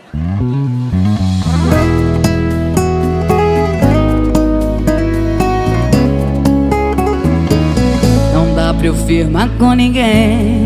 Não dá pra eu firmar com ninguém,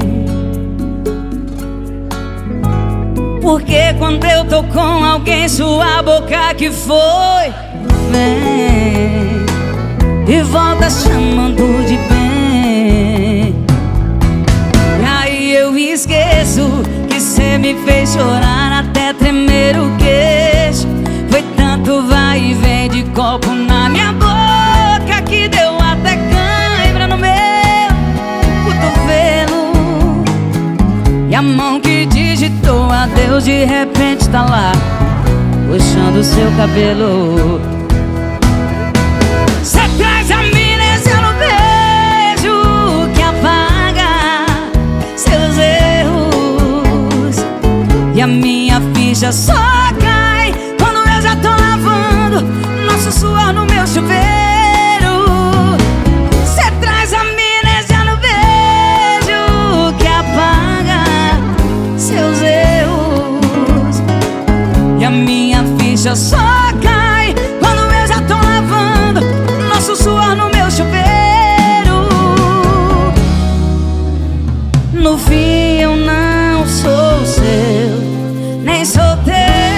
porque quando eu tô com alguém, sua boca que foi vem e volta chamando de bem. E aí eu esqueço que cê me fez chorar até tremer o queixo. Foi tanto vai e vem de copo na minha boca que deu até cãibra no meu cotovelo. E a mão que digitou adeus de repente tá lá, puxando o seu cabelo. Cê traz amnésia no beijo que apaga seus erros, e a minha ficha só cai quando eu já tô lavando nosso suor no meu chuveiro. Cê traz amnésia no beijo que apaga seus erros, e a minha ficha só cai quando eu já tô lavando nosso suor no meu chuveiro. No fim eu não sou seu, nem solteiro.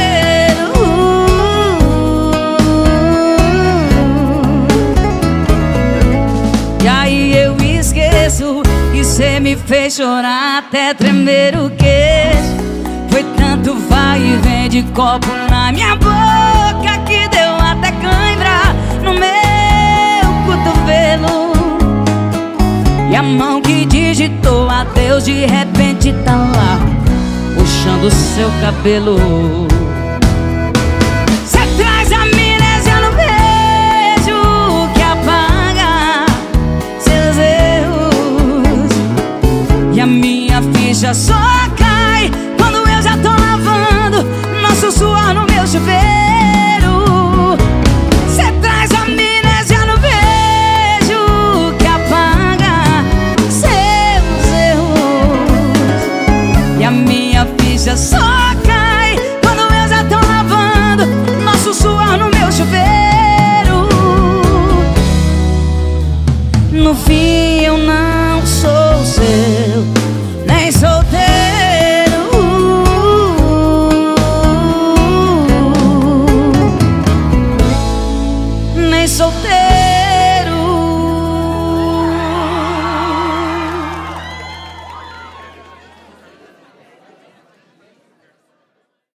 E aí eu esqueço que cê me fez chorar até tremer o queixo. Foi tanto vai e vem de copo na minha boca que deu até cãibra no meu cotovelo. E a mão que digitou adeus de repente tá lá, puxando o seu cabelo.